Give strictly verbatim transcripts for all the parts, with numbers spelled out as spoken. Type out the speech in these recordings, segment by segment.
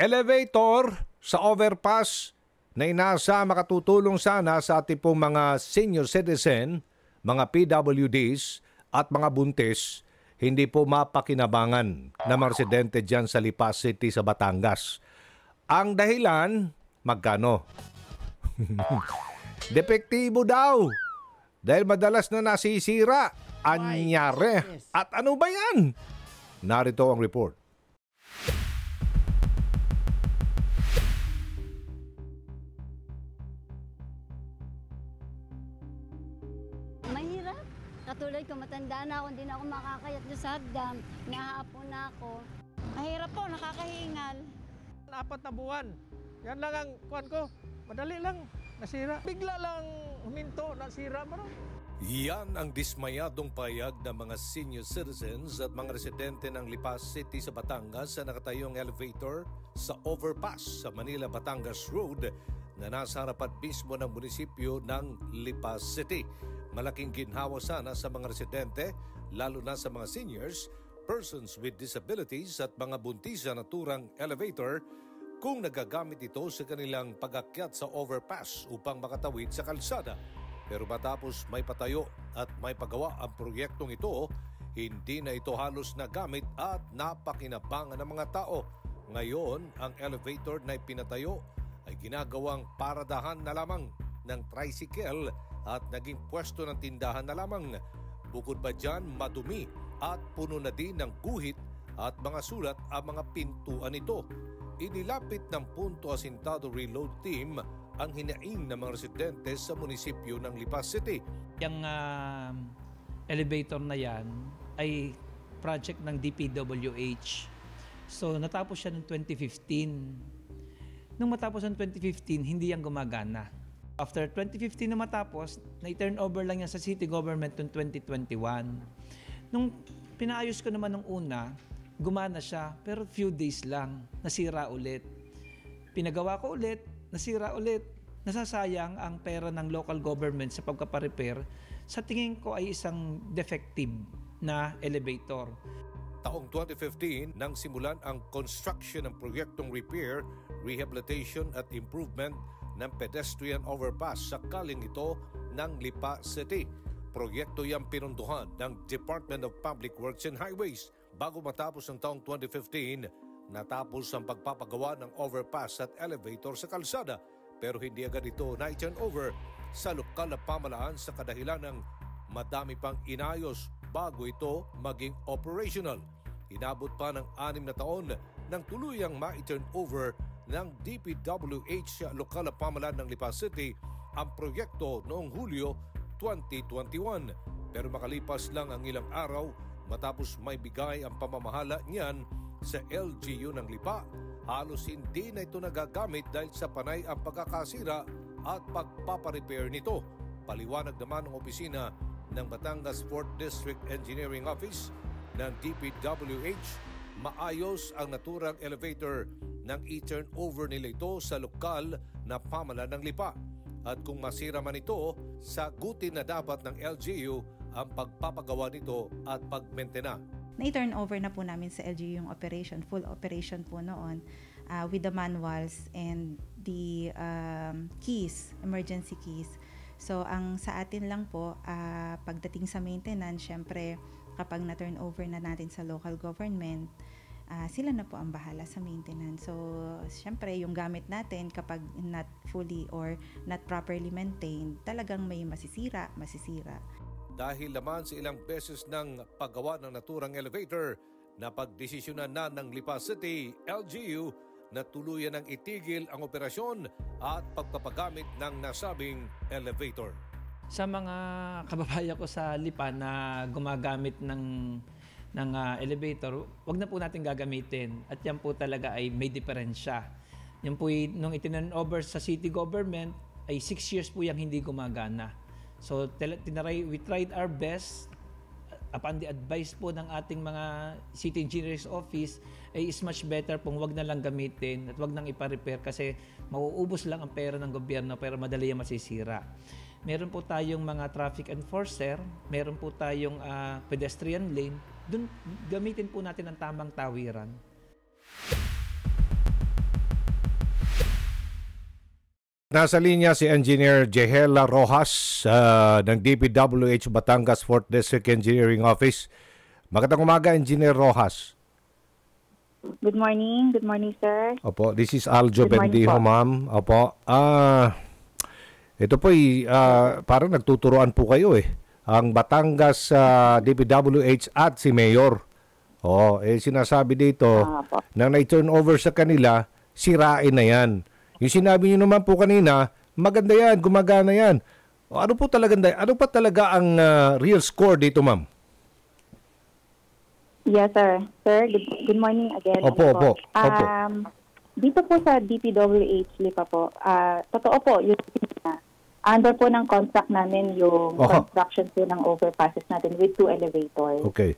elevator sa overpass na inasa makatutulong sana sa ating pong mga senior citizen, mga P W Ds at mga buntis, hindi po mapakinabangan na mga residente dyan sa Lipa City sa Batangas. Ang dahilan, magkano? Depektibo daw. Dahil madalas na nasisira. Anyari. At ano ba yan? Narito ang report. Mahirap. Katulad ko, matanda na ako, hindi na ako makakayat doon sa hagdan. Nahaapo na ako. Mahirap po, nakakahingal. Apat na buwan. Yan lang ang kuwan ko. Madali lang. Nasira. Bigla lang huminto, nasira. Bro. Yan ang dismayadong payag ng mga senior citizens at mga residente ng Lipa City sa Batangas sa nakatayong elevator sa overpass sa Manila-Batangas Road na nasa harapan mismo ng munisipyo ng Lipa City. Malaking ginhawa sana sa mga residente, lalo na sa mga seniors, persons with disabilities at mga buntis sa naturang elevator kung nagagamit ito sa kanilang pag-akyat sa overpass upang makatawid sa kalsada. Pero matapos may patayo at may pagawa ang proyektong ito, hindi na ito halos nagamit at napakinabangan ng mga tao. Ngayon, ang elevator na ipinatayo ay ginagawang paradahan na lamang ng tricycle at naging pwesto ng tindahan na lamang. Bukod pa dyan, madumi at puno na din ng guhit at mga sulat ang mga pintuan nito. Inilapit ng Punto Asintado Reload Team ang hinaing ng mga residente sa munisipyo ng Lipa City. Yung uh, elevator na yan ay project ng D P W H. So natapos siya noong twenty fifteen. Nung matapos ng twenty fifteen, hindi yan gumagana. After twenty fifteen na matapos, na-turn over lang yan sa city government noong twenty twenty-one. Nung pinaayos ko naman nung una, gumana siya, pero few days lang, nasira ulit. Pinagawa ko ulit, nasira ulit. Nasasayang ang pera ng local government sa pagkapa-repair. Sa tingin ko ay isang defective na elevator. Taong twenty fifteen nang simulan ang construction ng proyektong repair, rehabilitation at improvement ng pedestrian overpass sa kaling ito ng Lipa City. Proyekto yang pinunduhan ng Department of Public Works and Highways. Bago matapos ang taong twenty fifteen, natapos ang pagpapagawa ng overpass at elevator sa kalsada. Pero hindi agad ito na-turn over sa lokal na pamalaan sa kadahilan ng madami pang inayos bago ito maging operational. Inabot pa ng anim na taon nang tuluyang ma-turn over ng D P W H lokal na pamalaan ng Lipa City ang proyekto noong Hulyo twenty twenty-one. Pero makalipas lang ang ilang araw matapos may bigay ang pamamahala niyan sa L G U ng Lipa, halos hindi na ito nagagamit dahil sa panay ang pagkakasira at pagpaparepair nito. Paliwanag naman ng opisina ng Batangas fourth District Engineering Office ng D P W H, maayos ang naturang elevator nang i-turn over nila ito sa lokal na pamalaan ng Lipa. At kung masira man ito, sagutin na dapat ng L G U ang pagpapagawa nito at pagmentena. Na-turn over na po namin sa L G U yung operation, full operation po noon uh, with the manuals and the um, keys, emergency keys. So ang sa atin lang po, uh, pagdating sa maintenance, syempre kapag na-turn over na natin sa local government, uh, sila na po ang bahala sa maintenance. So syempre yung gamit natin kapag not fully or not properly maintained, talagang may masisira, masisira. Dahil naman sa ilang beses ng paggawa ng naturang elevator, napagdesisyonan na ng Lipa City L G U na tuluyan ng itigil ang operasyon at pagpapagamit ng nasabing elevator. Sa mga kababayan ko sa Lipa na gumagamit ng, ng uh, elevator, wag na po natin gagamitin. At yan po talaga ay may diferensya. Yan po, nung itinurn over sa city government, ay six years po yung hindi gumagana. So, tinaray, we tried our best. Upon the advice po ng ating mga City Engineer's Office, ay is much better pong wag na lang gamitin at wag nang ipa-repair kasi mauubos lang ang pera ng gobyerno pero madali yung masisira. Meron po tayong mga traffic enforcer, meron po tayong uh, pedestrian lane. Doon gamitin po natin ang tamang tawiran. Nasa linya si Engineer Jehela Rojas uh, ng D P W H Batangas fourth District Engineering Office. Magandang umaga, Engineer Rojas. Good morning. Good morning, sir. Opo, this is Aljo Good morning Bendijo, po. ma'am. Opo. Ah, ito po ay uh, parang nagtuturoan po kayo eh. Ang Batangas uh, D P W H at si Mayor. Oh, eh sinasabi dito Ah, po. na na-turn over sa kanila, sirain na yan. Yung sinabi niyo naman po kanina, maganda yan, gumagana yan. O, ano po talaga, ano pa talaga ang uh, real score dito, ma'am? Yes, sir. Sir, good, good morning again. Opo, Ano po? opo, opo. Um, dito po sa D P W H Lipa po, ah, totoo po, yung under po ng contract namin yung Oho. construction po ng overpasses natin with two elevators. Okay.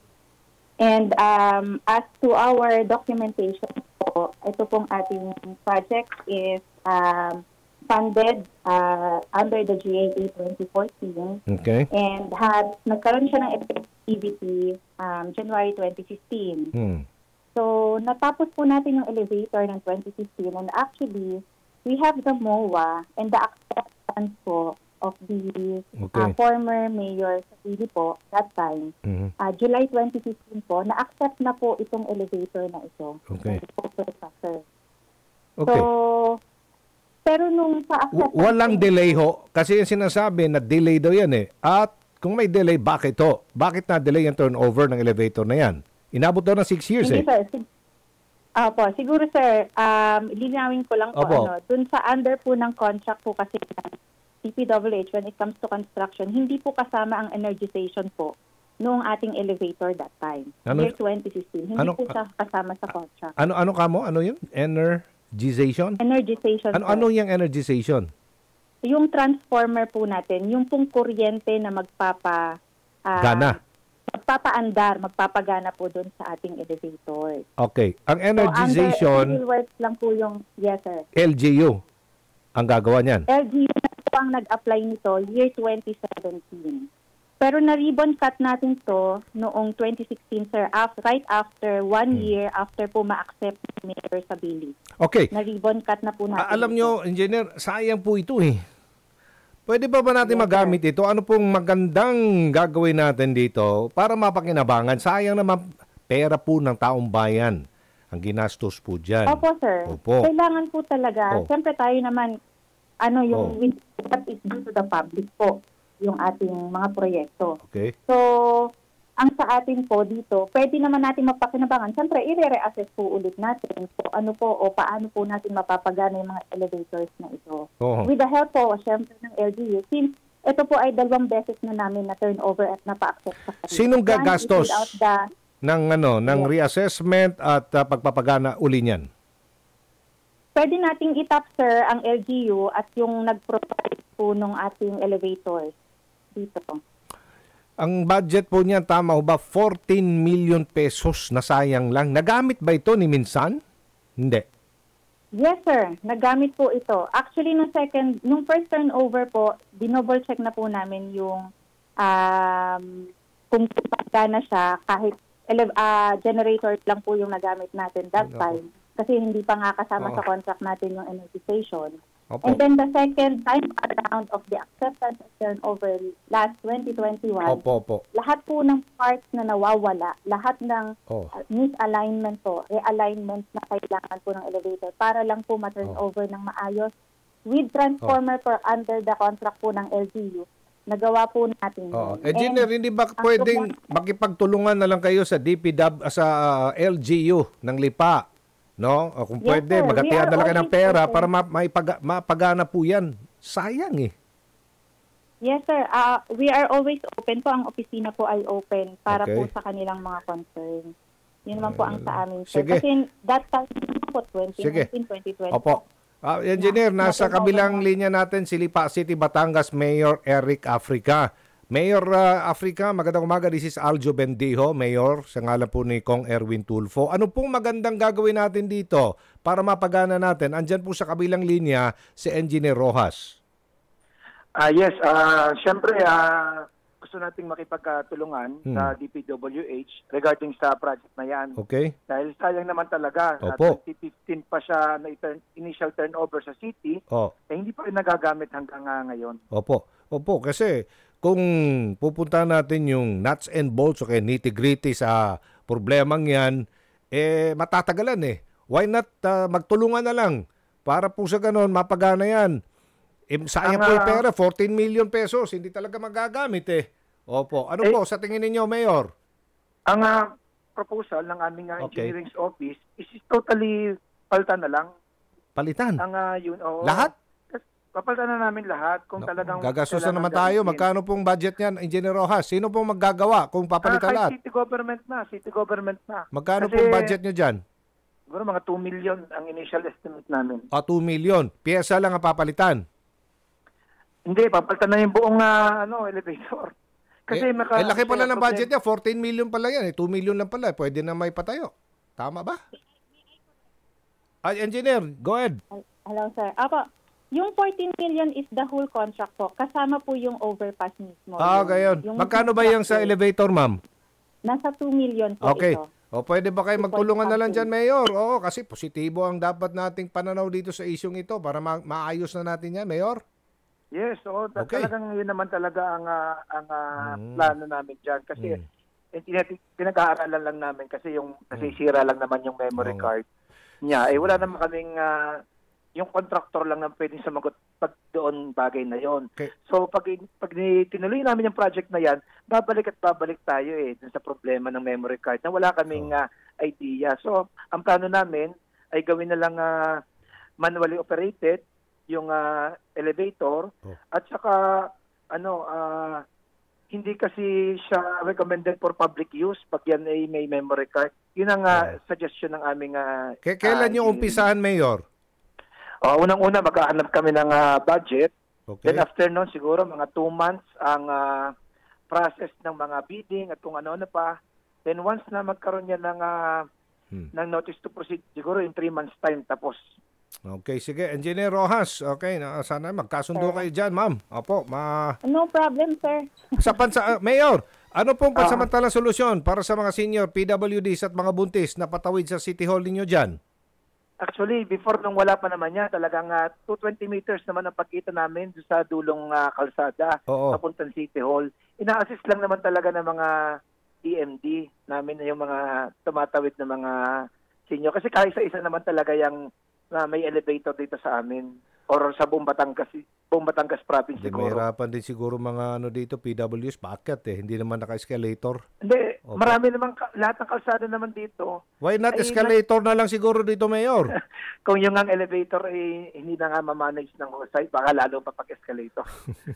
And um, as to our documentation po, ito pong ating project is um, funded uh, under the G A A twenty fourteen. Okay. And had nagkaroon siya ng effectivity um, January twenty fifteen. Hmm. So, natapos po natin yung elevator ng twenty fifteen and actually, we have the M O A and the acceptance po of the Okay. uh, former mayor sa Pili po that time. Mhm. Uh, July twenty fifteen po, na-accept na po itong elevator na ito. Okay. Okay. Okay. So, pero nung sa W- acceptance... walang delay ho. Kasi yung sinasabi na delay daw yan eh. At kung may delay, bakit to? Bakit na-delay yung turnover ng elevator na yan? Inabot daw ng six years eh. Hindi, sir. Sig- Opo, siguro sir, um, linawin ko lang po, Opo. ano, dun sa under po ng contract po kasi ng D P W H when it comes to construction, hindi po kasama ang energization po noong ating elevator that time. Ano- Year twenty fifteen. Hindi ano- po siya kasama sa contract. Ano ano ka mo? Ano yun? Energization? Energization Ano po. ano yung energization? Yung transformer po natin, yung pong kuryente na magpapa... ah, Gana. Magpapaandar, magpapagana po doon sa ating elevator. Okay. Ang So, energization, under civil works lang po yung... Yes, sir. L G U ang gagawa niyan. L G U na po ang nag-apply nito year twenty seventeen. Pero na-ribbon cut natin to noong twenty sixteen, sir, after, right after, one Hmm. year after po ma-accept ni Mayor Sabili. Okay. Na-ribbon cut na po natin. Ah, alam ito. nyo, engineer, sayang po ito eh. Pwede ba ba natin Yes, magamit ito? Ano pong magandang gagawin natin dito para mapakinabangan? Sayang naman pera po ng taong bayan ang ginastos po dyan. Opo, sir. Opo. Kailangan po talaga. Oh. Siyempre tayo naman, ano Oh. yung with what is due to the public po, yung ating mga proyekto. Okay. So, ang sa atin po dito, pwede naman natin mapakinabangan. Siyempre, i-re-assess po ulit natin kung ano po o paano po natin mapapagana yung mga elevators na ito. Oo. With the help po, siyempre, ng L G U, since ito po ay dalawang beses na namin na turnover at napa-accept sa kanila. Sinong gagastos? One is without the ng ano, ng reassessment at uh, pagpapagana uli niyan. Pwede nating itap, sir, ang L G U at yung nag-provide po ng ating elevators dito. Ang budget po niyan, tama ho ba, fourteen million pesos na sayang lang. Nagamit ba ito ni Minsan? Hindi. Yes, sir. Nagamit po ito. Actually, nung second, nung first turnover po, dinouble check na po namin yung um, kung pagkana siya kahit ele- ah, generator lang po yung nagamit natin that Opo. time. Kasi hindi pa nga kasama Oo. sa contract natin yung energization. Opo. And then the second time around of the acceptance of turnover last twenty twenty-one, Opo, opo. lahat po ng parts na nawawala, lahat ng Oh. uh, misalignment po, realignment na kailangan po ng elevator para lang po ma-turn Oh. over ng maayos with transformer for under the contract po ng L G U. Nagawa po natin. Oo. yun. Engineer, And hindi ba ang pwedeng problema- makipagtulungan na lang kayo sa D P W, sa uh, L G U ng Lipa? No? O kung Yes, pwede, sir. We magatian are na lang kayo ng always pera open. para ma- maipaga- mapagana po yan. Sayang eh. Yes, sir. Uh, we are always open po. Ang opisina po ay open para Okay. po sa kanilang mga concern. Yun naman po ang sa amin, sir. Sige. Kasi that time po, twenty nineteen, twenty twenty. Opo. Ah, engineer, Yeah. nasa Natin kabilang over. linya natin si Lipa City, Batangas, Mayor Eric Africa. Mayor uh, Africa, magandang umaga. This is Aljo Bendijo, Mayor, sa ngalan po ni Kong Erwin Tulfo. Ano pong magandang gagawin natin dito para mapagana natin? Andyan po sa kabilang linya si Engineer Rojas. Ah yes, ah syempre ah gusto gusto nating makipagtulungan Hmm. sa D P W H regarding sa project na yan. Okay? Dahil sayang naman talaga, na Opo. twenty fifteen pa siya na turn, initial turnover sa city, Oh. eh hindi pa rin nagagamit hanggang ah, ngayon. Opo. Opo, kasi kung pupunta natin yung nuts and bolts o kaya nitty-gritty sa problemang yan, eh matatagalan eh. Why not ah, magtulungan na lang para po sa ganon mapagana yan. Eh, sayang Ang, po yung ah, pera, fourteen million pesos, hindi talaga magagamit eh. Opo. Ano Eh, po sa tingin ninyo, Mayor? Ang ah, proposal ng aming ah, Okay. engineering office is totally palta na lang. Palitan. Ang ah, yun, oo. Lahat? Kas- Papalitan na namin lahat kung Naku, talagang Gagastusan kailangan naman tayo. gamitin. Magkano pong budget niyan, Engineer Rojas? Sino pong maggagawa kung papalitan Ah, lahat? kahit city government na, city government na. Magkano Kasi pong budget nyo dyan? Siguro mga two million ang initial estimate namin. O, two million. Pyesa lang ang papalitan. Hindi, papalitan na yung buong ah, ano, elevator. Kasi eh, maka, eh, laki pala kaya ng problem- budget niya. fourteen million pala yan. Eh. two million lang pala. Pwede na may patayo. Tama ba? Ay, engineer, go ahead. Hello, sir. Ako, yung fourteen million is the whole contract po. Kasama po yung overpass mismo. Ah, Yung- gayon. yung Magkano ba yung sa structure. elevator, ma'am? Nasa two million po Okay. ito. O, pwede ba kayo two point magtulungan na lang something. dyan, Mayor? Oo, kasi positibo ang dapat nating pananaw dito sa isyong ito para ma- maayos na natin yan, Mayor. Yes, oo. Ta- Okay. Talagang yun naman talaga ang ah, ang ah, Mm. plano namin dyan. Kasi Mm. eh, tinati- pinag-aaralan lang namin kasi yung nasisira lang naman yung memory Oo. card niya. Eh wala naman kaming ah, yung contractor lang na pwedeng sumagot pag doon bagay na yon. Okay. So pag pag ni- tinuloy namin yung project na yan, babalik at babalik tayo eh dun sa problema ng memory card na wala kaming Oo. ah, idea. So ang plano namin ay gawin na lang ah, manually operated yung ah, elevator Oh. at saka ano ah, hindi kasi siya recommended for public use pag yan ay may memory card. Yun ang ah, suggestion ng aming ah, K- kailan ah, nyo umpisahan, Mayor? Oh, unang-una maghahanap kami ng ah, budget. Okay. Then after nun siguro mga two months ang ah, process ng mga bidding at kung ano-ano pa. Then once na magkaroon yan ng ah, Hmm. ng notice to proceed, siguro in three months time tapos. Okay, sige. Engineer Rojas, okay. Na, sana magkasundo kayo dyan, ma'am. Opo, ma... No problem, sir. Sa pansa... ah, Mayor, ano pong Ah. pansamantalang solusyon para sa mga senior P W Ds at mga buntis na patawid sa City Hall ninyo dyan? Actually, before nung wala pa naman yan, talagang ah, two hundred twenty meters naman ang pagkita namin doon sa dulong ah, kalsada Oo. papuntang City Hall. Ina-assist lang naman talaga ng mga E M D namin na yung mga tumatawid na mga senior. Kasi kahit sa isa naman talaga yung na may elevator dito sa amin or sa buong Batangas, buong Batangas province Hindi, siguro. mahirapan din siguro mga ano dito, P W Ds, paakyat eh. Hindi naman naka-escalator. Hindi, Opo. marami naman, ka- lahat ng kalsada naman dito. Why not Ay, escalator na lang siguro dito, Mayor? Kung yung ang elevator ay hindi na nga mamanage ng husay, baka lalo pa pag-escalator.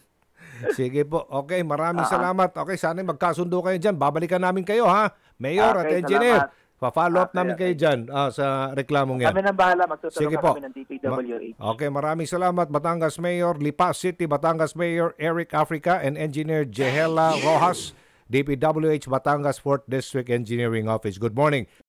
Sige po. Okay, maraming Ah. salamat. Okay, sana magkasundo kayo dyan. Babalikan namin kayo, ha? Mayor at Okay, engineer. salamat. Pa-follow up Okay, namin okay. kayo dyan ah, sa reklamong yan. Kami nang bahala, magtutulungan Sige po. kami ng D P W H. Okay, maraming salamat. Batangas Mayor, Lipa City, Batangas Mayor Eric Africa and Engineer Jehela Rojas, D P W H Batangas fourth District Engineering Office. Good morning.